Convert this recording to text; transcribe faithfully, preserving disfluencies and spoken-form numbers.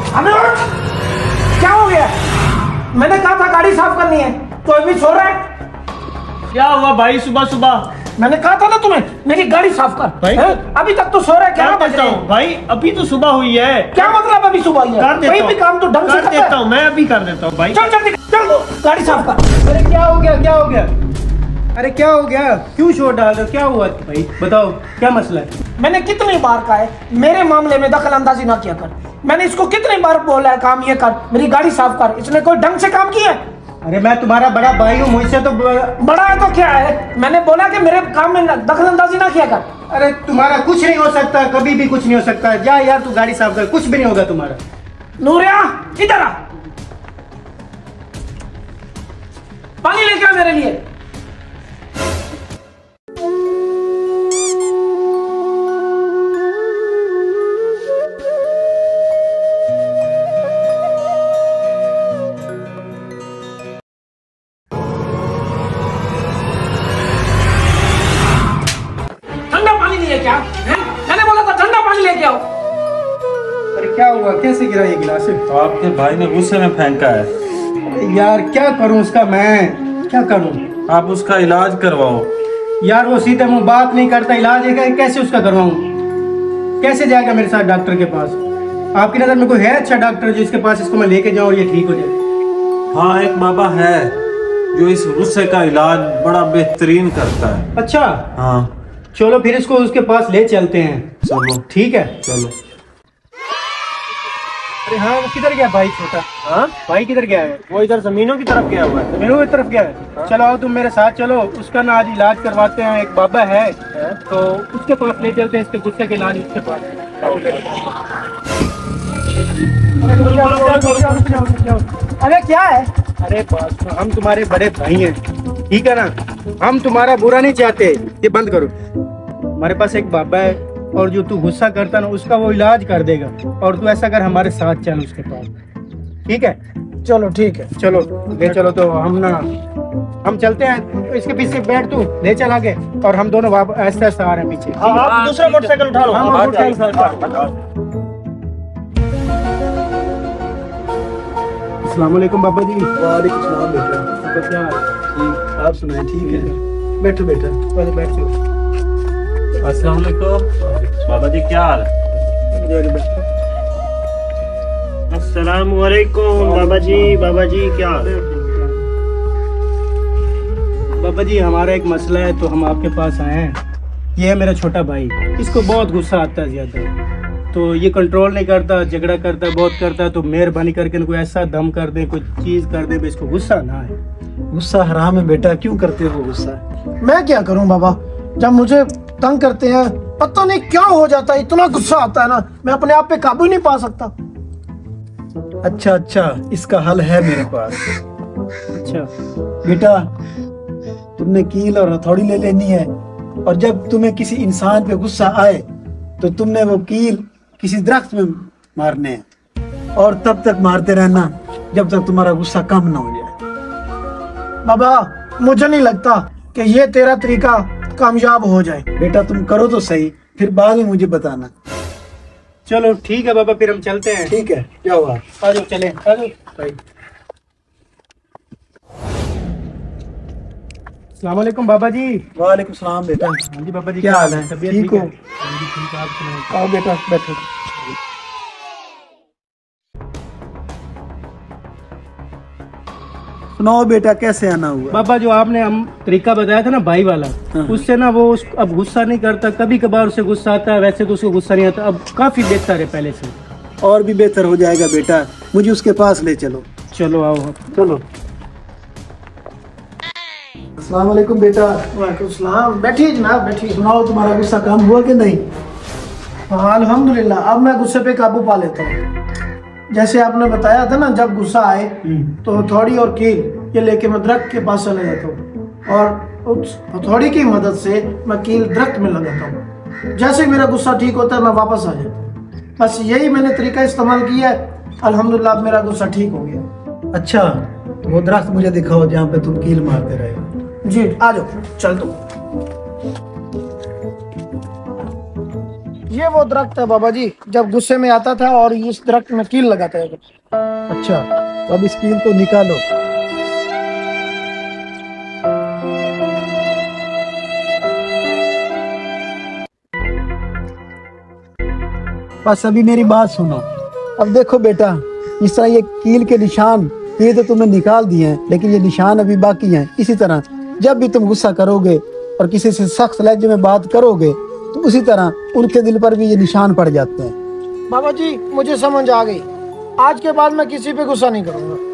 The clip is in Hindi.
अबे क्या हो गया? मैंने कहा था गाड़ी साफ करनी है, तो अभी सो रहा है। क्या हुआ भाई सुबह सुबह? मैंने कहा था ना तुम्हें मेरी गाड़ी साफ कर भाई। अभी तक तो सो रहा है। क्या करता हूँ भाई, अभी तो सुबह हुई है। क्या मतलब अभी सुबह हुई है? कर देता कोई भी काम तो ढंग से कर देता हूँ, मैं अभी कर देता हूँ भाई। चल चल चल गाड़ी साफ कर। अरे क्या हो गया, क्या हो गया? अरे क्या हो गया? क्यों शोर डाल रहे हो? क्या हुआ भाई, बताओ क्या मसला है? मैंने कितनी बार कहा है मेरे मामले में दखल अंदाजी ना किया कर। मैंने इसको कितनी बार बोला है काम ये कर, मेरी गाड़ी साफ कर। इसने कोई ढंग से काम किया है? अरे मैं तुम्हारा बड़ा भाई हूँ, मुझसे तो बड़ा है तो क्या है? मैंने बोला कि मेरे काम में दखल अंदाजी ना किया कर। अरे तुम्हारा कुछ नहीं हो सकता, कभी भी कुछ नहीं हो सकता। जा यार तू गाड़ी साफ कर, कुछ भी नहीं होगा तुम्हारा। नूरिया इधर आ, पानी लेके आ मेरे लिए। क्या है? मैंने बोला था ठंडा पानी लेके आओ। अरे क्या हुआ, कैसे गिरा ये गिलास? आपके भाई ने गुस्से में फेंका है। यार क्या करूं उसका, मैं क्या करूं? आप उसका इलाज करवाओ। यार वो सीधे मुंह बात नहीं करता, इलाज है कैसे उसका करवाऊं? कैसे जाएगा मेरे साथ डॉक्टर के पास? आपकी नजर में कोई है अच्छा डॉक्टर जिसके पास इसको मैं लेके जाऊं और ये ठीक हो जाए? हाँ एक बाबा है जो इस गुस्से का इलाज बड़ा बेहतरीन करता है। अच्छा हाँ चलो फिर इसको उसके पास ले चलते हैं। चलो ठीक है चलो। अरे हाँ वो किधर गया भाई छोटा? हाँ भाई किधर गया है? वो इधर जमीनों की तरफ गया हुआ है। जमीनों की तरफ गया है? हाँ? चलो आओ तुम मेरे साथ चलो, उसका ना आज इलाज करवाते हैं। एक बाबा है, है? तो उसके पास ले चलते हैं, इसके गुस्से के इलाज उसके पास। अरे क्या है? अरे बस हम तुम्हारे बड़े भाई हैं, ठीक है ना? हम तुम्हारा बुरा नहीं चाहते, ये बंद करो। हमारे पास एक बाबा है और जो तू गुस्सा करता ना उसका वो इलाज कर देगा। और तू ऐसा कर हमारे साथ चल उसके पास, ठीक है? चलो ठीक है, चलो ले चलो। तो हम ना हम चलते हैं, इसके पीछे बैठ तू, ले चल आगे और हम दोनों ऐसे ऐसे आ रहे हैं पीछे। आप दूसरा मोटरसाइकिल उठा लो। हम मोटरसाइकिल। अस्सलाम वालेकुम बाबा जी। वालेकुम सलाम बेटा। क्या ठीक, आप सुनाए? ठीक है, बैठो बेटा। पहले बैठ जाओ। अस्सलाम वालेकुम बाबा जी, क्या हाल है? अस्सलाम वालेकुम बाबा जी। बाबा जी क्या हाल है? बाबा जी हमारा एक मसला है तो हम आपके पास आए हैं। ये है मेरा छोटा भाई, इसको बहुत गुस्सा आता है ज्यादा, तो ये कंट्रोल नहीं करता, झगड़ा करता है, बहुत करता है। तो मेहरबानी करके इनको ऐसा दम कर दे, कोई चीज कर दे, इसको गुस्सा ना आए। गुस्सा हराम है बेटा, क्यों करते हो गुस्सा? मैं क्या करूं बाबा, जब मुझे तंग करते हैं पता नहीं क्या हो जाता है, इतना गुस्सा आता है ना, मैं अपने आप पे काबू नहीं पा सकता। अच्छा अच्छा, इसका हल है मेरे पास। अच्छा बेटा, तुमने कील और हथौड़ी ले लेनी है, और जब तुम्हें किसी इंसान पे गुस्सा आए तो तुमने वो कील किसी दरख्त में मारने हैं, और तब तक मारते रहना जब तक तुम्हारा गुस्सा कम ना हो जाए। बाबा मुझे नहीं लगता कि ये तेरा तरीका कामयाब हो जाए। बेटा तुम करो तो सही, फिर बाद में मुझे बताना। चलो ठीक है बाबा, फिर हम चलते हैं। ठीक है, क्या हुआ? आ जाओ, चले आ जाओ भाई। अस्सलाम वालेकुम बाबा जी। वालेकुम सलाम बेटा। हाँ जी बाबा जी, क्या हाल है? तबीयत ठीक हो? है? हाँ जी ठीक है, आप सुनाओ। आओ बेटा बैठो। सुनाओ बेटा, कैसे आना हुआ? बाबा जो आपने हम तरीका बताया था ना भाई वाला, हाँ। उससे ना वो उस, अब गुस्सा नहीं करता। कभी कभार उसे गुस्सा आता है, वैसे तो उसको गुस्सा नहीं आता। अब काफी बेहतर है पहले से। और भी बेहतर हो जाएगा बेटा, मुझे उसके पास ले चलो। चलो आओ, चलो। अस्सलाम वालेकुम बेटा। वालेकुम सलाम। बैठिए जनाब, बैठिए। सुनाओ, तुम्हारा गुस्सा कम हुआ कि नहीं? हाँ अल्हम्दुलिल्लाह, अब मैं गुस्से पे काबू पा लेता हूँ। जैसे आपने बताया था ना, जब गुस्सा आए तो हथौड़ी और कील ये लेके मैं दरख्त के पास चले जाता हूँ, और उस हथौड़ी की मदद से मैं कील दरख्त में लगाता हूँ। जैसे मेरा गुस्सा ठीक होता है मैं वापस आ जाता हूँ। बस यही मैंने तरीका इस्तेमाल किया है, अल्हम्दुलिल्लाह अब मेरा गुस्सा ठीक हो गया। अच्छा, तो वो दरख्त मुझे दिखाओ जहाँ पे तुम कील मारते रहे। जी आ जाओ, चल दो। ये वो दरख्त है बाबा जी, जब गुस्से में आता था और इस दरख्त में कील लगाता है। अच्छा, तो अब इस कील को निकालो। बस अभी मेरी बात सुनो। अब देखो बेटा, इस तरह ये कील के निशान ये तो तुमने निकाल दिए हैं, लेकिन ये निशान अभी बाकी हैं। इसी तरह जब भी तुम गुस्सा करोगे और किसी से सख्त लहजे में बात करोगे तो उसी तरह उनके दिल पर भी ये निशान पड़ जाते हैं। बाबा जी मुझे समझ आ गई, आज के बाद मैं किसी पे गुस्सा नहीं करूंगा।